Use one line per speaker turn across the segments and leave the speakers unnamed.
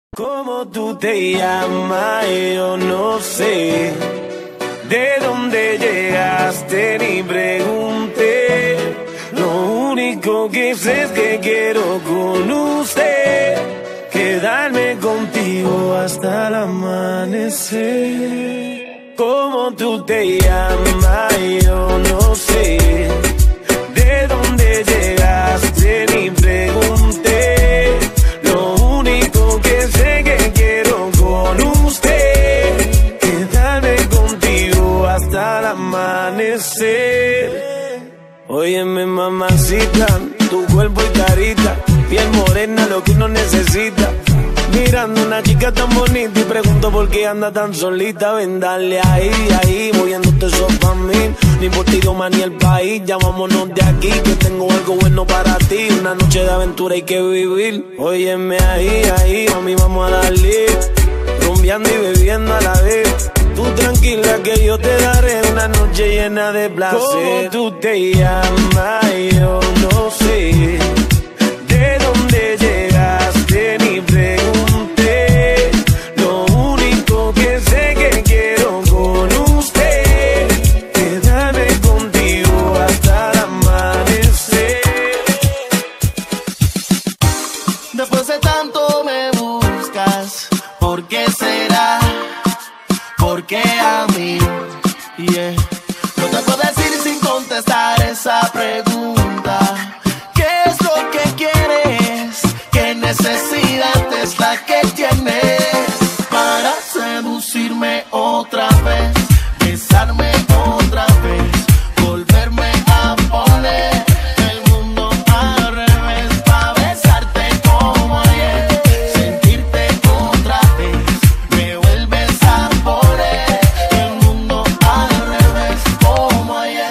¿Cómo tú te llamas? Yo no sé. ¿De dónde llegaste? Ni pregunté. Lo único que sé es que quiero con usted quedarme contigo hasta el amanecer. ¿Cómo tú te llamas? Yo no sé. ¿De dónde llegaste? Ni pregunté. Lo único que sé que quiero con usted quedarme contigo hasta el amanecer. Óyeme, mamacita, tu cuerpo y carita, piel morena, lo que uno necesita. Mirando una chica tan bonita y pregunto por qué anda tan solita. Ven, dale ahí, ahí, moviéndote eso pa' mí. Ni por ti más ni el país, ya vámonos de aquí, que tengo algo bueno para ti. Una noche de aventura hay que vivir. Óyeme ahí, ahí, mami, vamos a darle. Rumbeando y bebiendo a la vez. Tú tranquila que yo te daré una noche llena de placer. ¿Cómo tú te llamas? Yo no sé. ¿De dónde llegaste? Ni pregunté. Lo único que sé que quiero con usted quedarme contigo hasta el amanecer.
Después de tanto me buscas, ¿por qué será? ¿Por qué a mí? Yeah. No te puedo decir sin contestar esa pregunta. ¿Qué es lo que quieres? ¿Qué necesidad es la que tienes para seducirme otra vez? Besarme otra vez, volverme a poner el mundo al revés, para besarte como ayer, sentirte otra vez, me vuelves a poner el mundo al revés como ayer.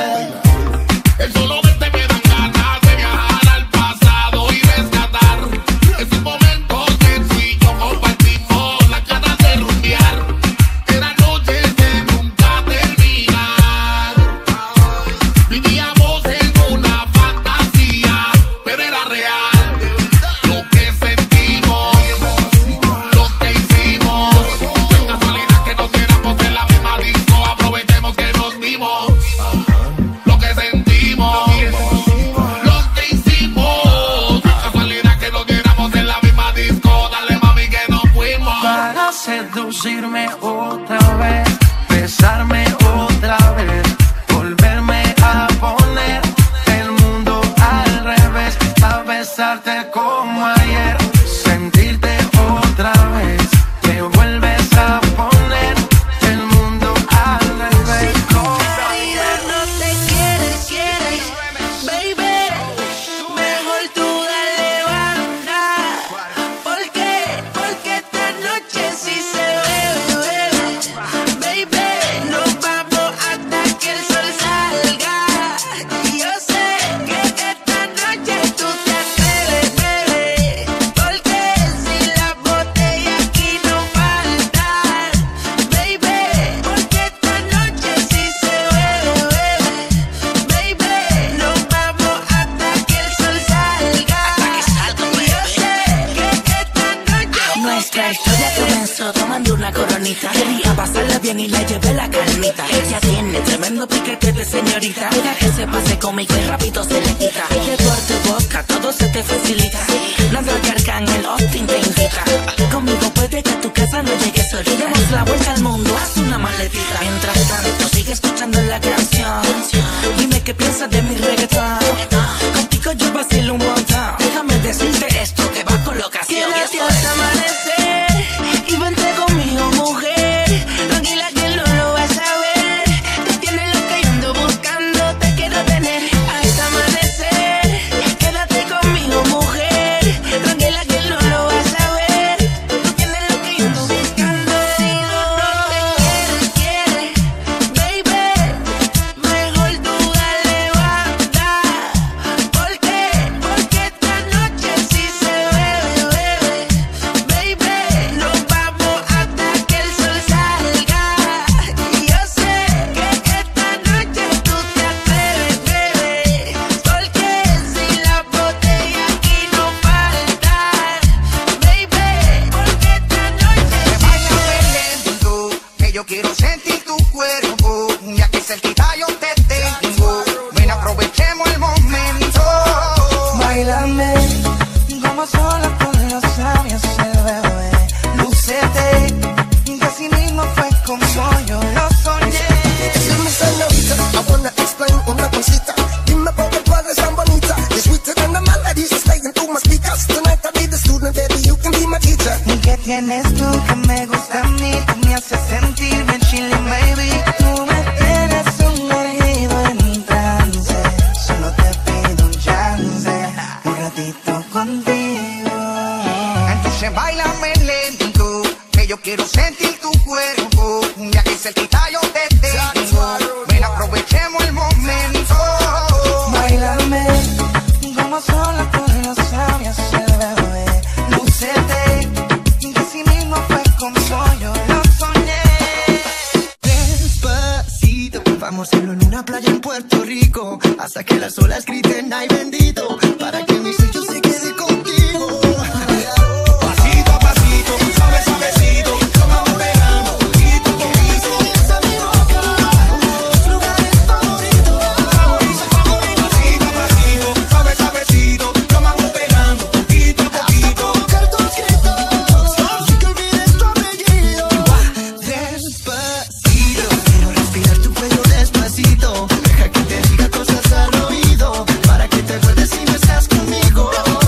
El solo verte me dan ganas de viajar al pasado y rescatar esos momentos que tú y yo compartimos, las ganas de rumbear. Eran noches de nunca terminar. Vivíamos en una fantasía, pero era real. Lo que sentimos, lo que hicimos. Qué casualidad que nos viéramos en la misma disco. Aprovechemos que nos vimos. Lo que sentimos, lo que hicimos. Qué casualidad que nos viéramos en la misma disco. Dale, mami, que nos fuimos.
Para seducirme otra vez, besarme otra vez, volverme a poner el mundo al revés, a besarte como ayer, sentirte otra vez, me vuelves a poner el mundo al revés.
No te quieres, baby. Mejor tú dale banda. ¿Por qué? Porque esta noche sí se bebe, baby. Nos vamos hasta que el sol salga. Y yo sé que esta noche tú te atreves, bebé. Porque si las botellas aquí no faltan, baby. Porque esta noche sí se bebe, baby. Nos vamos hasta que el sol salga. Y yo sé que esta noche
Nuestra historia comenzó tomando una coronita. Quería pasarla bien y la llevé la calmita. Ella tiene tremendo piquete de señorita. Mira que se pase conmigo y rápido se le quita. Que por tu boca todo se te facilita. Nada que Arcángel Austin te invita. Conmigo puede que a tu casa no llegues solita. Demos la vuelta al mundo, haz una maletita. Mientras tanto sigue escuchando la canción. Dime qué piensas de mi reggaetón. Contigo yo vacilo un montón. Déjame decirte esto que va con locación.
quédate hasta amanecer y vente conmigo, mujer. Tranquila que no lo vas a ver. Tú tienes lo que yo ando buscando, te quiero tener hasta amanecer. Quédate conmigo, mujer. Tranquila que no lo vas a ver. Tú tienes lo que yo ando buscando. Si no te quieres, baby, mejor tú dale banda.
tienes tú que me gusta a mí, tú me haces sentir bien chilling, baby. Tú me tienes sumergido en un trance, solo te pido un chance, un ratito contigo.
Entonces bailame lento, que yo quiero sentir tu cuerpo, ya que cerquita yo te tengo. Ven, aprovechemos el momento.
Bailame como sola con los labios, el bebé. Lúcete, que así mismo fue como yo lo soñé.
Despacito, vamos a hacerlo en una playa en Puerto Rico, hasta que las olas griten ay bendito, para que mi sello se quede contigo. Pasito a pasito, suave suavecito, como vamos pegando, poquito a poquito. Esa mi boca, los lugares favoritos, favorito, favorito. Pasito a pasito, suave suavecito, como vamos pegando, poquito a poquito. Buscar tus gritos, así que olvides tu apellido. Despacito, quiero respirar tu cuello despacito. Deja que te diga cosas al oído, para que te acuerdes si no estás conmigo.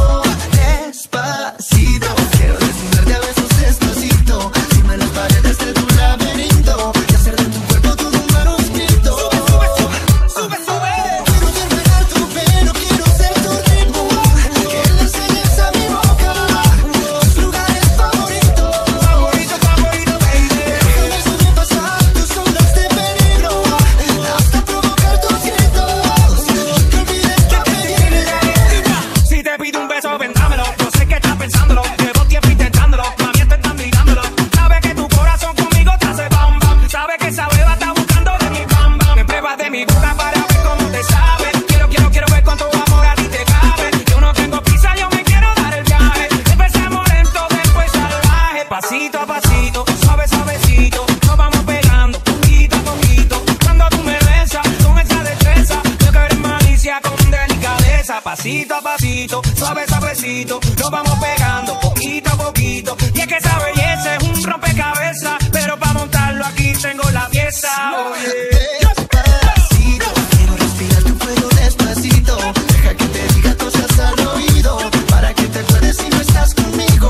Despacito, quiero desnudarte a besos despacito, encima de las paredes de tu laberinto, y hacer de tu cuerpo todo un manuscrito. Sube, sube, sube. Quiero despegar tu pelo, quiero ser tu ritmo, que le enseñes a mi boca tus lugares favoritos, favorito, favorito, baby. Déjame sobrepasar tus zonas de peligro, hasta provocar tus gritos, que olvides tu apellido.
Si te pido un beso, ven, dámelo. Yo sé que estás pensándolo, llevo tiempo intentándolo. Mami, te están mirándolo. Sabes que tu corazón conmigo te hace bam bam. Sabes que esa beba está buscando de mi bam bam. Me pruebas de mi boca para ver cómo te sabe. Quiero ver cuánto amor a ti te cabe. Yo no tengo prisa, yo me quiero dar el viaje. Empezamos lento, después salvaje. Pasito a pasito, suave suavecito, nos vamos pegando poquito a poquito. Cuando tú me besas con esa destreza, yo que eres malicia con delicadeza. Pasito a pasito, suave suavecito, nos vamos pegando poquito a poquito. Y es que esa belleza es un rompecabezas, pero para montarlo aquí tengo la pieza. Oye.
Despacito, quiero respirar tu cuello despacito, deja que te diga cosas al oído, para que te acuerdes si no estás conmigo.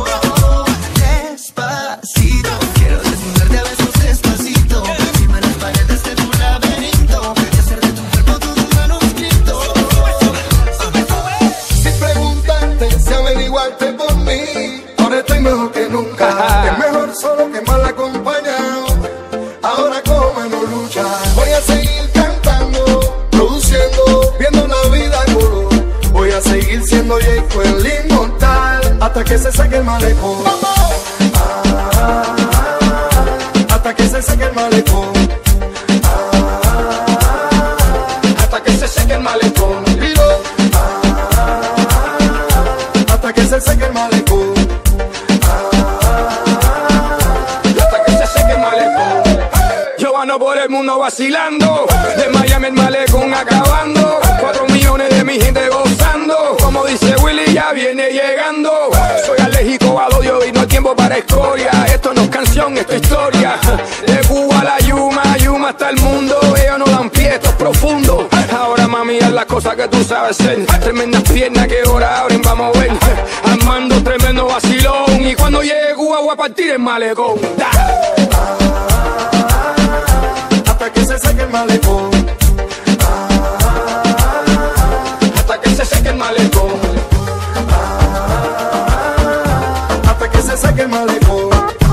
Despacito, quiero desnudarte a besos despacito, encima de las paredes de tu laberinto, y hacer de tu cuerpo todo un manuscrito.
Si preguntarte, si averiguarte por mí, ahora estoy mejor que nunca. Es mejor solo que mal acompañado. Ahora como no lucha, voy a seguir cantando, produciendo, viendo la vida en color. Voy a seguir siendo Jayco el inmortal, hasta que se seque el malecón. Hasta que se seque el malecón. Hasta que se seque el malecón. Hasta que se seque el malecón. Hasta que se seque el malecón.
Yo ando por el mundo vacilando, de Miami el malecón acabando, 4 millones de mi gente gozando. Como dice Willy, ya viene llegando. Soy alérgico al odio y no hay tiempo para escoria. Esto no es canción, esto es historia. De Cuba a la Yuma, Yuma hasta el mundo. Ellos no dan pie, esto es profundo. Ahora mami, haz las cosas que tú sabes hacer. Tremendas piernas que ahora abren, vamos a ver. Armando tremendo vacilón, y cuando llegue Cuba voy a partir el malecón.
Hasta que se seque el malecón.
Hasta que se seque el malecón.
Hasta que se seque el malecón.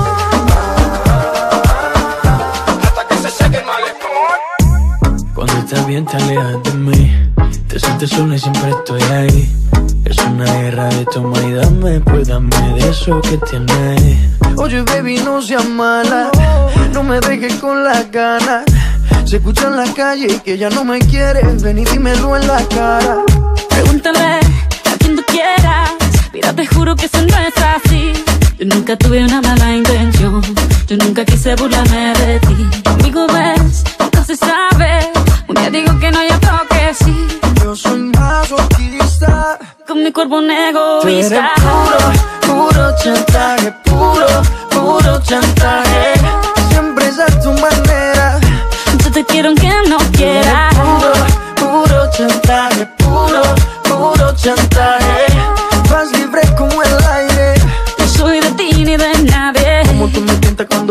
Hasta que se seque el malecón.
Cuando estás bien te alejas de mí, te sientes sola y siempre estoy ahí. Es una guerra de toma y dame, pues dame de eso que tienes. Oye baby, no seas mala, no me dejes con las ganas. Se escucha en la calle que ya no me quieres, ven y dímelo en la cara.
Pregúntale a quien tú quieras, mira te juro que eso no es así. Yo nunca tuve una mala intención, yo nunca quise burlarme de ti. Conmigo ves, no se sabe, un día digo que no hay otro que sí.
Yo soy masoquista,
con mi cuerpo un
tú eres
egoísta.
puro chantaje, puro chantaje. Siempre es a tu manera,
Yo te quiero aunque no quieras.
puro chantaje, puro chantaje. Vas libre como el aire,
No soy de ti ni de nada.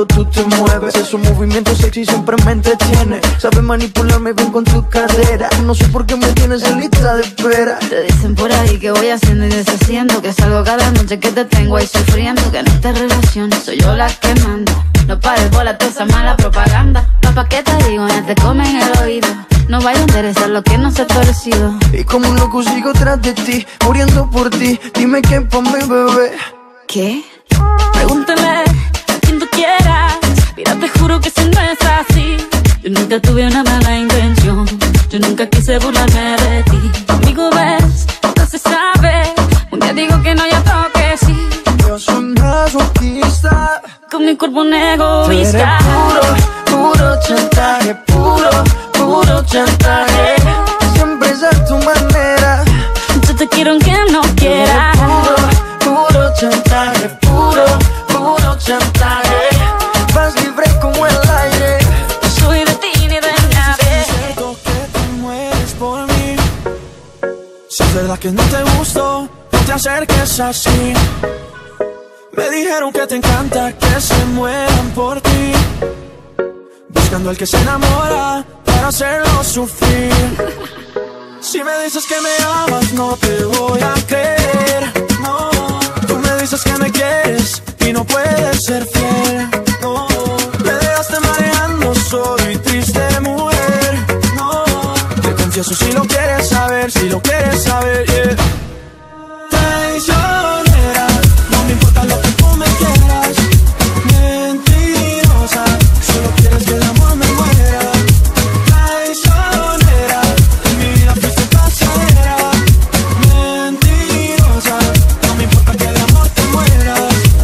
cuando tú te mueves. Esos movimientos sexy siempre me entretiene. Sabes manipularme bien con tu cadera. No sé por qué me tienes en lista de espera.
Te dicen por ahí que voy haciendo y deshaciendo, que salgo cada noche que te tengo ahí sufriendo, que en esta relación soy yo la que manda. No pares bola toda esa mala propaganda. Papá, ¿qué te digo? Ya te comen el oído. No vaya a interesar lo que no se ha torcido.
Y como un loco sigo tras de ti, muriendo por ti. Dime qué pa' mi bebé.
¿Qué? Pregúntale a quien tú quieras. Mira, te juro que si no es así. Yo nunca tuve una mala intención. Yo nunca quise burlarme de ti. Conmigo ves, no se sabe. Un día digo que no, ya otro que sí.
Yo soy masoquista.
Con mi cuerpo un egoísta.
Tú eres puro chantaje. Puro chantaje. Siempre es a tu manera.
Yo te quiero aunque no quieras.
Puro chantaje. Puro chantaje. Vas libre como el aire.
No soy de ti ni de nadie.
Es cierto que te mueres por mí. Si es verdad que no te gustó, no te acerques así. Me dijeron que te encanta que se mueran por ti, buscando al que se enamora para hacerlo sufrir. Si me dices que me amas, no te voy a creer. No, tú me dices que me quieres y no puedes ser fiel. No, me dejaste mareando, soy triste mujer. No, te confieso si lo quieres saber, yeah. Traicionera, no me importa lo que tú me quieras. Mentirosa, solo quieres que el amor me muera. Traicionera, en mi vida fuiste pasajera. Mentirosa, no me importa que el amor te muera.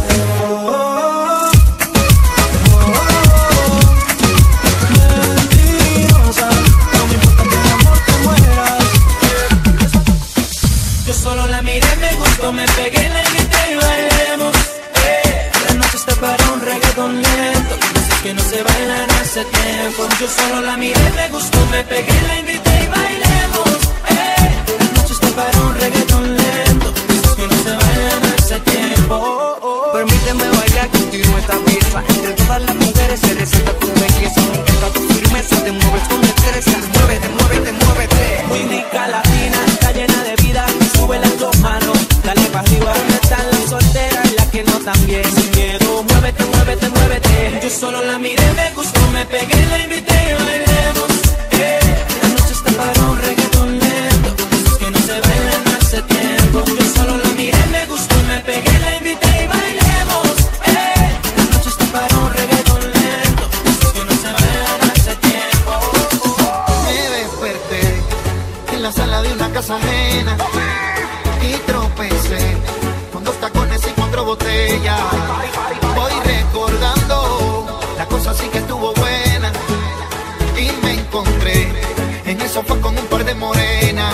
Mentirosa, no me importa que el amor te muera. Yo solo la miré, me gustó, me pegué, la invité y bailemos. La noche está para un reggaetón lento, cosas que no se bailan hace tiempo. Yo solo la miré, me gustó, me pegué, la invité y bailemos. La noche está para un reggaetón lento, cosas que no se bailan hace tiempo.
Permíteme bailar contigo esta pieza. Entre todas las mujeres se resalta tu belleza. Me encanta tu firmeza, te mueves con destreza. Muévete, muévete, muévete.
Muy rica latina, está llena de vida. Sube las dos manos, dale para arriba. ¿Dónde están las solteras y las que no también? Sin miedo, muévete, muévete, muévete. Yo solo la miré, me gustó, me pegué, la invité y bailemos. La noche está para un reggaetón lento, cosas que no se bailan hace tiempo. Yo solo la miré, me gustó, me pegué, la invité y bailemos. La noche está para un reggaetón lento, cosas que no se bailan hace tiempo.
Me desperté en la sala de una casa ajena y tropecé con 2 tacones y 4 botellas. Voy recordando, la cosa sí que estuvo buena y me encontré en el sofá con un par de morenas.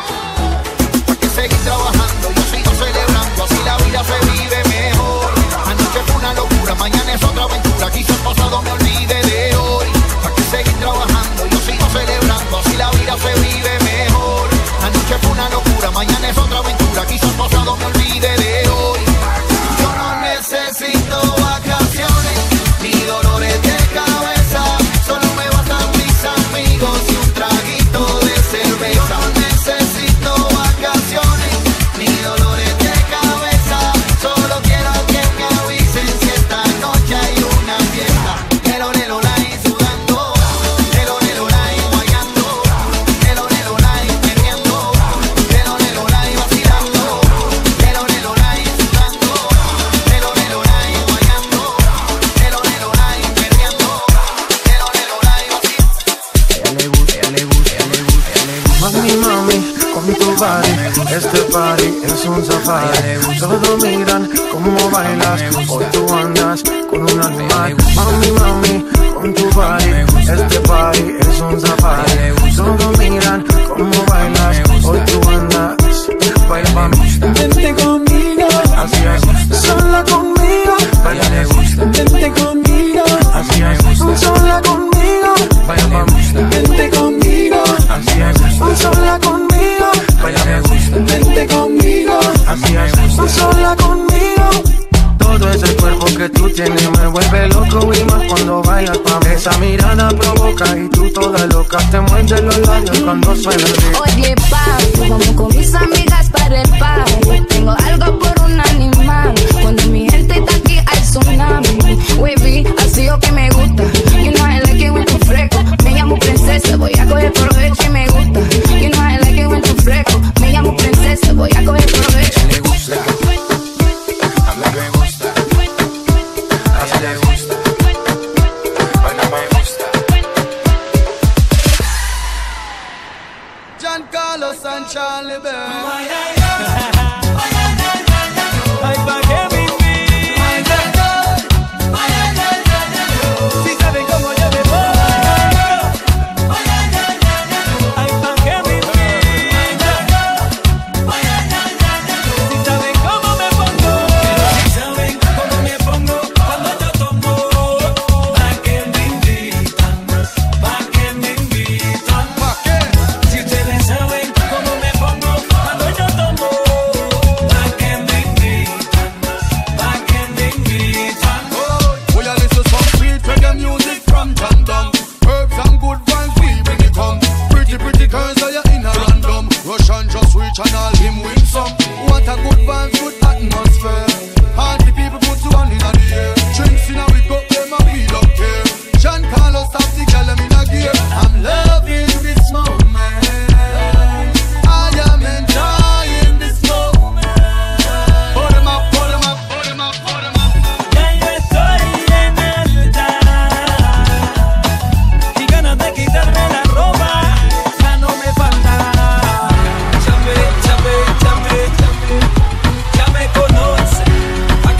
¿Para qué seguir trabajando? Yo sigo celebrando, así la vida se vive mejor. Anoche fue una locura, mañana es otra aventura. Quizás el pasado me olvide de hoy. ¿Para qué seguir trabajando? Yo sigo celebrando, así la vida se vive mejor. Anoche fue una locura, mañana es otra aventura. Quizás el pasado me olvide de hoy. Yo no necesito vacaciones ni dolores de cabeza. Solo me bastan mis amigos y un traguito de cerveza. Yo no necesito vacaciones ni dolores de cabeza. Solo quiero que me avisen si esta noche hay una fiesta. El olay sudando, el olay guayando, el olay perreando, el olay vacilando, el olay sudando, el olay guayando, el olay perreando, el olay vacilando.
Mami, mami, con tu body, este party es un safari. Todos miran cómo bailas, hoy tú andas con un animal. Mami, mami, con tu body, este party es un safari. Todos miran cómo bailas, hoy tú andas. Baila pa' mí,
Vente conmigo,
así es. Sola conmigo, baila me gusta.
vente conmigo,
Así es. Sola conmigo, baila pa' mí.
vente conmigo,
Así es. Sola conmigo, baila me gusta.
vente conmigo.
Así es. Sola conmigo, todo es el cuerpo.
tienes me vuelve loco y más cuando bailas pa' mí. Esa mirada provoca y tú toda loca te muerdes los labios cuando suena el beat.
Oye, papi, vamos con mis amigas para el party. Tengo algo por un animal. Cuando mi gente está aquí hay tsunami. Wavy, así lo que me gusta. You know I like it when tú fresco. Me llamo princesa, voy a coger provecho y me gusta. You know I like it when tú fresco. Me llamo princesa, voy a coger provecho.
Le gusta, a mí me gusta, a ella le gusta, a no me gusta.
Giancarlo and Charlie Bell.
Ay, pa' que me si saben cómo yo me pongo. Ay, pa' que me si saben cómo me pongo. Si saben cómo me pongo cuando yo tomo. Pa' que me invitan, pa' que me invitan.
¿Pa' qué?
Si ustedes saben cómo me pongo cuando yo tomo. Pa' que me invitan, pa' que me invitan.
Will you listen some sweet reggae music from London? Herbs and good vibes we bring it come. Pretty girls are you in a random. Russian just reach and all him win some. What a good vibes, good atmosphere. Party people put you on in the air. Drinks in a we cup them and we don't care. Giancarlo stop the girl them in a gear. I'm loving this moment. I am enjoying this moment. Put 'em up, put 'em up, put 'em up, put 'em up.
Ya yo estoy en alta y ganas de quitarme la ropa ya no me falta. Ya me conocen. ¿A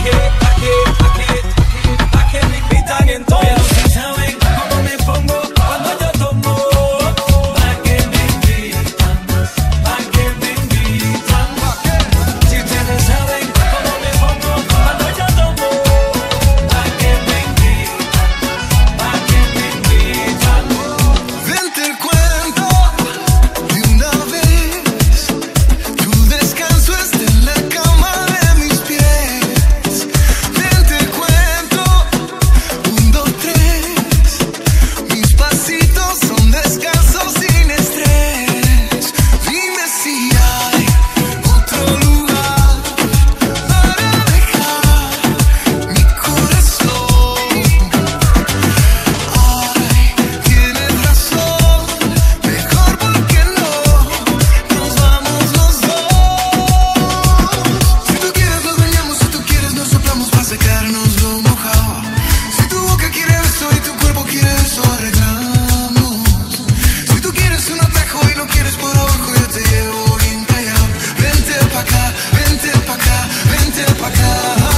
qué me invitan entonces? Pero si saben cómo me pongo cuando yo tomo. ¿A qué me invitan? ¿A qué me invitan? Si ustedes saben cómo me pongo cuando yo tomo. ¿A qué me invitan? ¿A qué me invitan?
Vente el cuento de una vez. Tu descanso está en la cama de mis pies. Vente el cuento, 1, 2, 3. Mis pasitos son descansos sin estrés. Dime si hay otro lugar para dejar mi corazón. Ay, tienes razón, mejor porque no nos vamos los dos. Si tú quieres nos bañamos, si tú quieres nos soplamos para secarnos lo mojado. Si tu boca quiere beso y tu cuerpo quiere eso, arreglamos. Si tú quieres un atajo y lo quieres por abajo, yo te llevo bien callado. Vente pa' acá, vente pa' acá, vente pa' acá.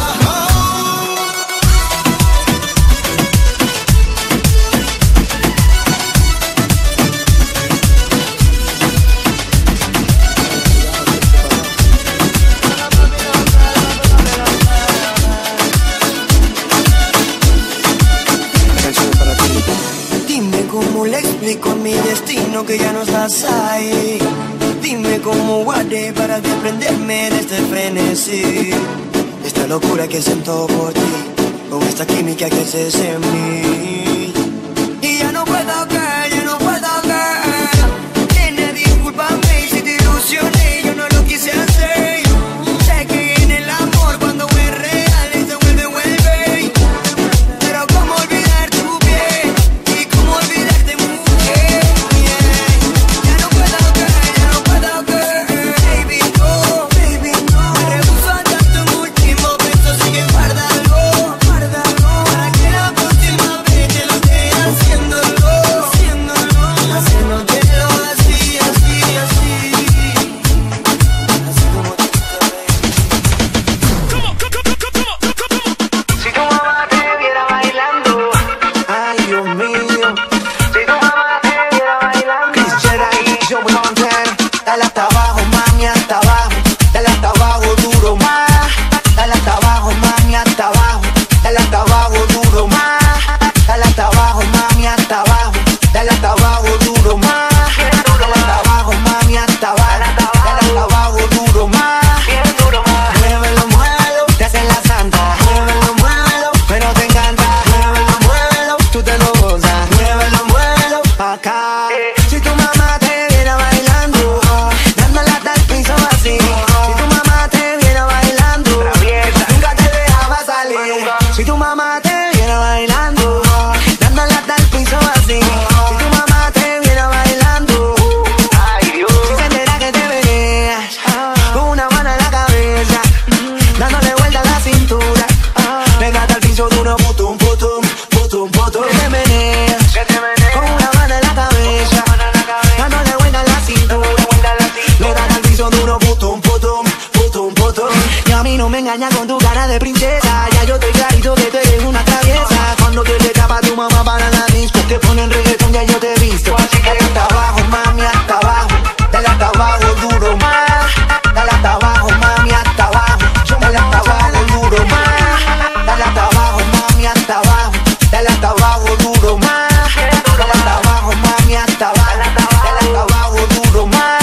Dime cómo le explico a mi destino que ya no estás ahí. Dime cómo guardé para desprenderme de este frenesí. Esta locura que siento por ti, con esta química que haces en mí. Y ya no puedo caer, ya no puedo caer. Nena, discúlpame si te ilusioné, yo no lo quise hacer. Sé que en el amor cuando es real se vuelve. Pero cómo olvidar tu piel y cómo olvidarte mujer. Ya no puedo caer, baby no. Me rehuso a darte un último beso, así que guárdalo. Para que la próxima vez te lo esté haciéndolo. Haciéndotelo así. Así como tú sabes. Si tu mamá te viera bailando, ay Dios mío. Si tu mamá te viera bailando, quisiera ir yo muy Montana. Dale hasta abajo, mami, hasta abajo. Dale hasta abajo, duro más. Dale hasta abajo, mami, hasta abajo. Dale hasta abajo, duro más. Dale hasta abajo, mami, hasta abajo. Dale hasta abajo, duro más. Dale hasta abajo, mami, hasta abajo. Dale hasta abajo, duro más. Muévelo, te hacen la santa. Muévelo, pero te Si tu mamá te viera bailando, dándole hasta el piso así. Si tu mamá te viera bailando, ay Dios. Si se entera que te venías con una mano en la cabeza, dándole vuelta a la cintura, pegate al piso duro, putum, putum, putum, putum. Que te meneas con una mano en la cabeza, dándole vuelta a la cintura, le das al piso duro, putum, putum, putum, putum. Y a mí no me engañas con tu cara de princesa, ya yo estoy clarito que tú eres una traviesa. Cuando te le tapa tu mamá para la disco, te ponen reggaetón, ya yo te he visto. Así que hasta abajo, mami, hasta abajo, dale hasta abajo, duro más. Dale hasta abajo, mami, hasta abajo, dale hasta abajo, duro más. Dale hasta abajo, mami, hasta abajo, dale hasta abajo, duro más. Dale hasta abajo, mami, hasta abajo, dale hasta abajo, duro más.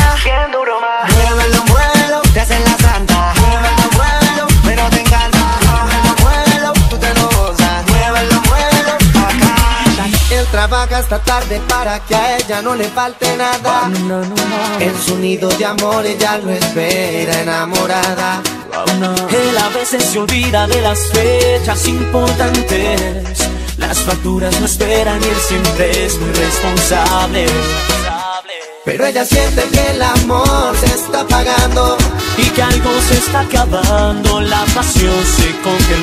Muévelo, muévelo, te hacen la santa. Muévelo, muévelo, pero te encanta. Muévelo, muévelo, tú te lo gozas. Muévelo, muévelo, acá. Él trabaja hasta tarde para que a ella no le falte nada. En su nido de amor ella lo espera enamorada.
Él a veces se olvida de las fechas importantes, las facturas no esperan y él siempre es muy responsable.
Pero ella siente que el amor se está apagando
y que algo se está acabando, la pasión se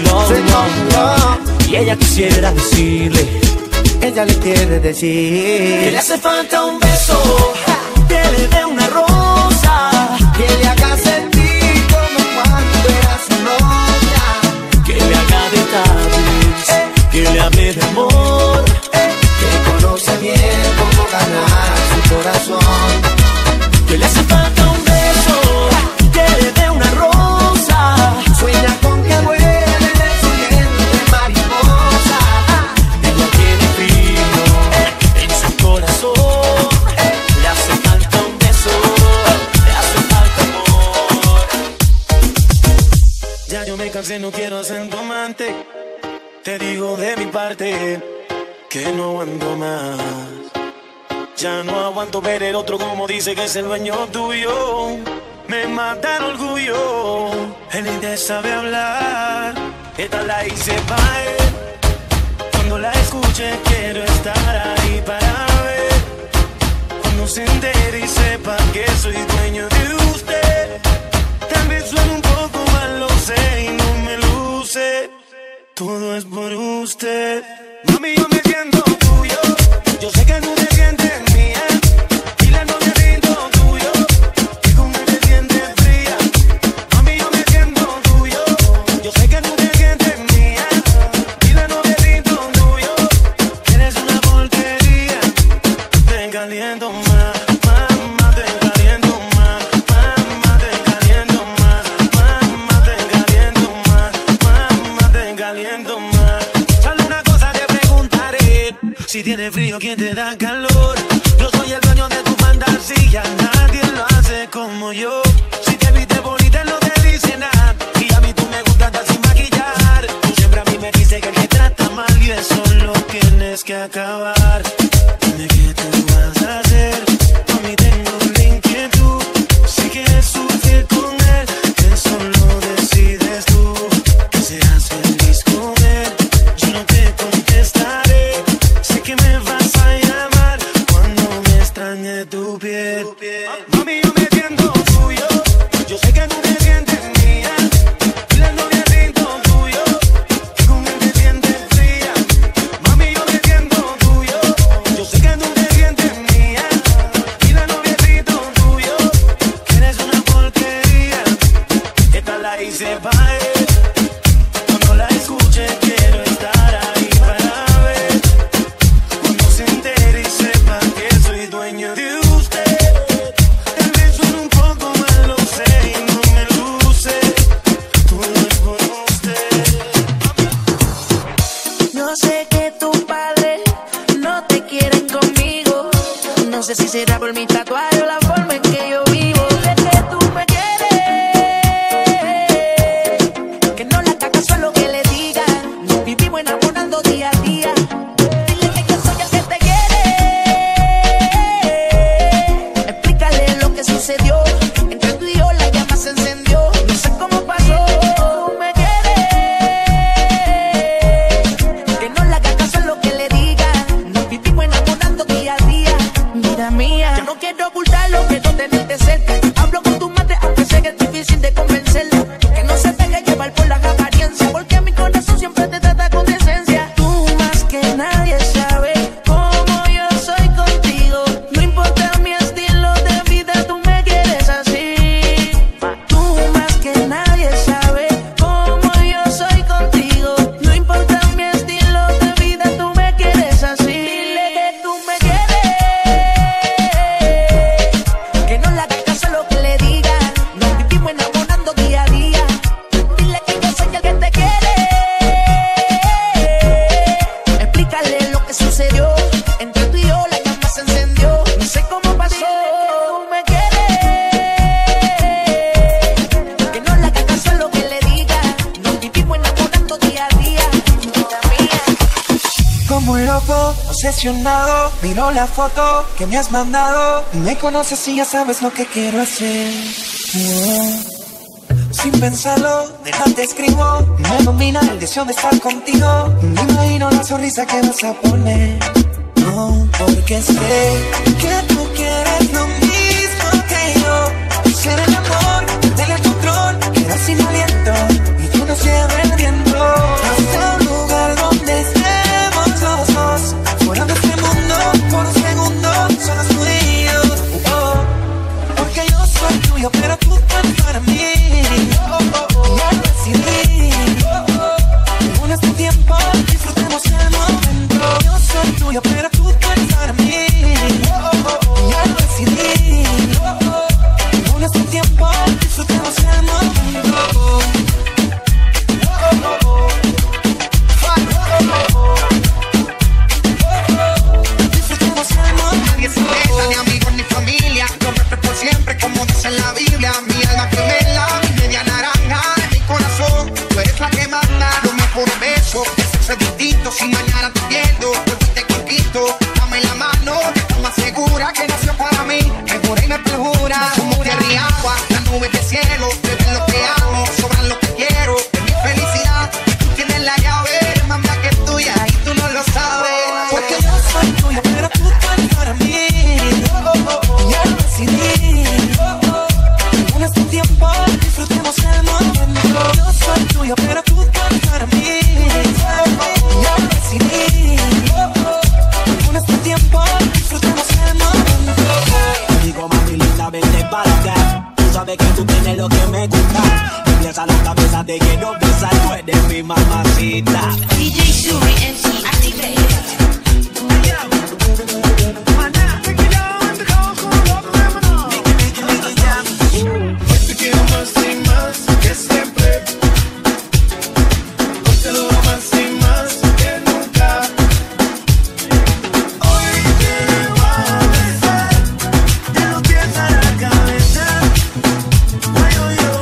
congeló. Y ella quisiera decirle,
ella le quiere decir
que le hace falta un beso, que le dé una rosa,
que le haga sentir como cuando era su novia,
que le haga detalles, que le hable de amor,
que conoce bien cómo ganar su corazón.
Que le hace falta un beso, que le dé una rosa,
sueña con que vuele su diente mariposa.
Ella tiene frío en su corazón, le hace falta un beso, le hace falta amor. Ya yo me cansé, no quiero ser tu amante, te digo de mi parte que no aguanto más. Ya no aguanto ver el otro como dice que es el dueño tuyo. Me mata el orgullo, él ni te sabe hablar. Esta la hice pa' él, cuando la escuche quiero estar ahí para ver. Cuando se entere y sepa que soy dueño de usted. Tal vez suene un poco mal, lo sé y no me luce. Todo es por usted. Mami, yo me siento tuyo, yo sé que tú te sientes mía. Dile no me rindo tuyo, que con él te sientes fría. Mami, yo me siento tuyo, yo sé que tú te sientes mía. Dile no me rindo tuyo, que eres una porquería. Te caliento más, mamá, te caliento más. Mamá, te caliento más. Mamá, te caliento más. Mamá, te caliento más. Solo una cosa te preguntaré, si tiene frío, ¿quién te da calor? Yo soy el dueño de tu fantasía, nadie lo hace como yo. Si te viste bonita no te dice nada, y a mí tú me gustas andar sin maquillar. Tú siempre a mí me dices que te trata mal y eso lo tienes que acabar. Dime qué tú vas a hacer, a mí tengo una inquietud. Si quieres sufrir con él, eso lo decides tú. Que seas feliz con él, yo no te contestaré. Sé que me vas a llamar cuando me extrañe tu piel. Mami, yo me siento tuyo, yo sé que tú te sientes mía. Dile no me rindo tuyo, que con él te sientes fría. Mami, yo me siento tuyo, yo sé que tú te sientes mía. Dile no me rindo tuyo, que eres una porquería. Esta la hice pa' él, cuando la escuche quiero estar ahí para ver. Cuando se entere y sepa que soy dueño de usted. Tal vez suene un poco mal, lo sé y no me luce. Todo es por usted.
No sé que tus padres no te quieren conmigo. No sé si será por mi tatuaje o la forma en que yo vivo. Sé que tú me quieres, que no le haga caso a lo que le digan. Nos vivimos enamorando día a día. Dile que yo soy el que te quiere. Explícale lo que sucedió. Entre tú y yo la llama se encendió. No sé cómo pasó. Tú me quieres,
como un loco, obsesionado. Miro la foto que me has mandado. Me conoces y ya sabes lo que quiero hacer. Sin pensarlo, te escribo. Me domina el deseo de estar contigo. Me imagino la sonrisa que vas a poner. No, porque sé que tú quieres lo mismo que yo. Ser el amor, perder el control, quedar sin aliento y que nos lleve el viento hasta un lugar donde estemos los dos. Fuera de este mundo, por un segundo, solo tú y yo. Porque yo soy tuyo, pero tú eres para mí. Y al decidir, en este tiempo, disfrutemos el momento. Yo soy tuyo, pero tú eres para mí. Y al decidir, en este tiempo, disfrutemos el momento. Disfrutemos el momento.
Nadie se deja, ni amigos ni familia. Yo respeto siempre, como dice en la Biblia. Mi alma gemela, mi media naranja. En mi corazón, tú eres la que manda. Lo mejor beso, ese sexo distinto. Si mañana te pierdo, vuelvo y te conquisto. Dame la mano, que estás más segura que nació para mí. Me jura y me perjura. Somos tierra y agua, las nubes del cielo. Beben lo que amo, sobran lo que quiero. De mi felicidad, tú tienes la llave. Más mía que tuya y tú no lo sabes.
Porque yo soy tuyo, pero tú eres para mí. Y al decidir, en este tiempo, disfrutemos el momento. Yo soy tuyo, pero tú eres para mí. Y al decidir, en este tiempo, disfrutemos el momento.
Te digo, mami linda, vente para acá. Tú sabes que tú tienes lo que me gusta. Empieza la cabeza de que no besar, tú eres mi mamacita.
DJ Shuri MC Activate.
Hoy te quiero más y más que siempre. Hoy te doy más y más que nunca. Hoy te voy a besar de los pies a la cabeza. Ay, ay, ay.